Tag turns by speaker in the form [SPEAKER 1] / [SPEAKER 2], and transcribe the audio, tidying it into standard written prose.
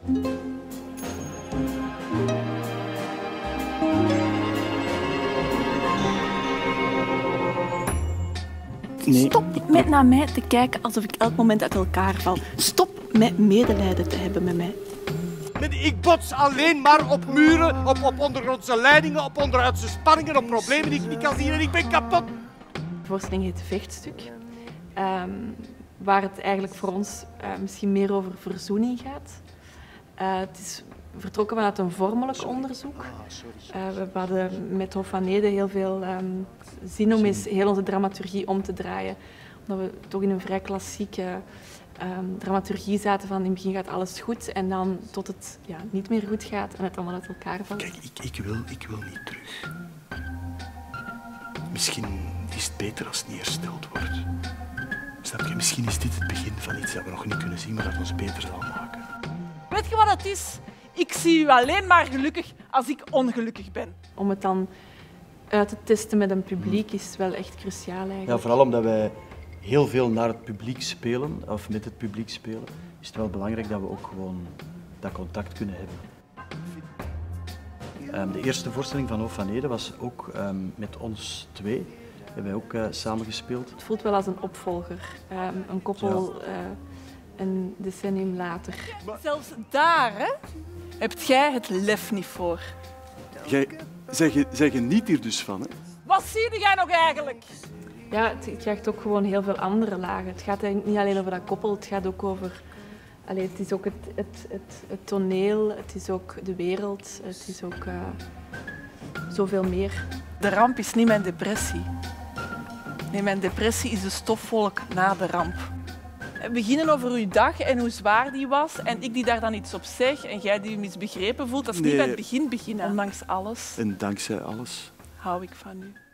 [SPEAKER 1] Nee.
[SPEAKER 2] Stop met naar mij te kijken alsof ik elk moment uit elkaar val. Stop met medelijden te hebben met mij.
[SPEAKER 3] Ik bots alleen maar op muren, op ondergrondse leidingen, op onderhuidse spanningen, op problemen die ik niet kan zien en ik ben kapot.
[SPEAKER 4] De voorstelling heet Vechtstuk, waar het eigenlijk voor ons misschien meer over verzoening gaat. Het is vertrokken vanuit een vormelijk onderzoek. We hadden met Hof van Ede heel veel zin om eens heel onze dramaturgie om te draaien. Omdat we toch in een vrij klassieke dramaturgie zaten van in het begin gaat alles goed en dan tot het niet meer goed gaat en het allemaal uit elkaar valt.
[SPEAKER 1] Kijk, ik wil niet terug. Misschien is het beter als het niet hersteld wordt. Snap je? Misschien is dit het begin van iets dat we nog niet kunnen zien, maar dat ons beter zal maken.
[SPEAKER 2] Weet je wat het is? Ik zie u alleen maar gelukkig als ik ongelukkig ben.
[SPEAKER 4] Om het dan uit te testen met een publiek is wel echt cruciaal eigenlijk.
[SPEAKER 5] Ja, vooral omdat wij heel veel naar het publiek spelen, of met het publiek spelen, is het wel belangrijk dat we ook gewoon dat contact kunnen hebben. De eerste voorstelling van Hof van Ede was ook met ons twee. Hebben wij ook samen gespeeld.
[SPEAKER 4] Het voelt wel als een opvolger, een koppel een decennium later.
[SPEAKER 2] Zelfs daar hebt jij het lef niet voor.
[SPEAKER 1] Jij geniet hier dus van, hè?
[SPEAKER 2] Wat zie jij nog eigenlijk?
[SPEAKER 4] Ja, het krijgt ook gewoon heel veel andere lagen. Het gaat eigenlijk niet alleen over dat koppel, het gaat ook over... het is ook het toneel, het is ook de wereld, het is ook zoveel meer.
[SPEAKER 2] De ramp is niet mijn depressie. Nee, mijn depressie is de stofwolk na de ramp. We beginnen over uw dag en hoe zwaar die was en ik die daar dan iets op zeg en jij die je misbegrepen voelt, dat is niet bij het begin beginnen. Ondanks alles
[SPEAKER 1] En dankzij alles
[SPEAKER 2] hou ik van u.